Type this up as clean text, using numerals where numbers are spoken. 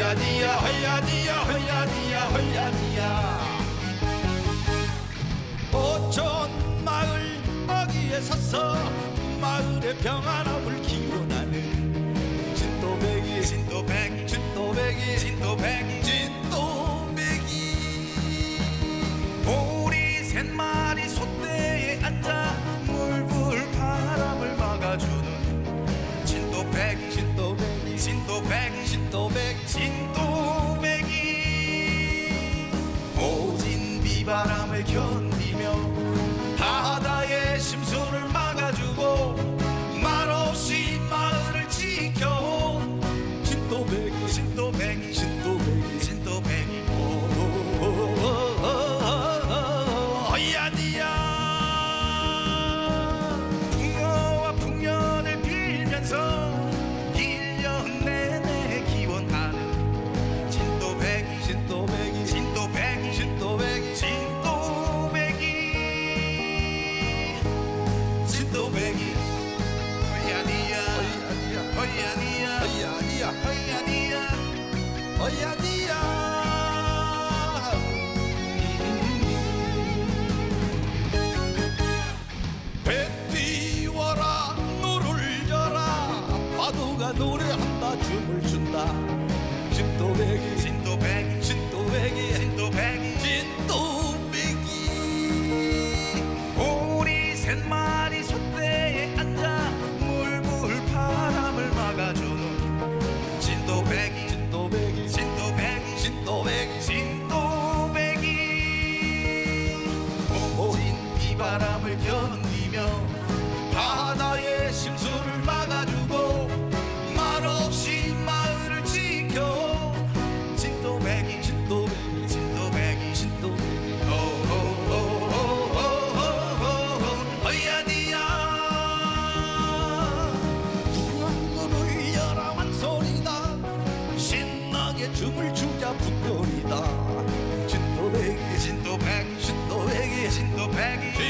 허야니야 허야니야 허야니야 허야니야. 오천 마을 어귀에 서서 마을의 평안함을 기원하는 진또배기 진또배기 진또배기 진또배기 진또배기. 우리 셋마리 솥대에 앉아 물불 바람을 막아주는 진또배기 진또배기 진또배기 진또배기 진또배기. 오진 비바람을 견디며 바다의 심수를 막아주고 말없이 마을을 지켜온 진또배기 진또배기 진또배기 진또배기. 허야니야. 풍어와 풍년을 빌면서 1년 내내 기원하는 진또배기 진또배기 진또배기 진또배기 진또배기 진또배기. 허야니야 허야니야 허야니야 허야니야 허야니야. 배 띄워라 노를 져라 파도가 노래한다 춤을 춘다 진또배기 진또배기 진또배기 진또배기 진또배기. 우리 셋마리 솥대에 앉아 물불 바람을 막아주는 진또배기 진또배기 진또배기 진또배기 진또배기. 오진 비바람을 견디며 바다의 심수를 막아주고 말없이 마을을 지켜 진또배기 진또배기 진또배기 진또배기. 허야니야. 두랑거를 열어 만소리다 신나게 춤을 추자 풍년이다 진또배기 진또배기 진또배기 진또배기.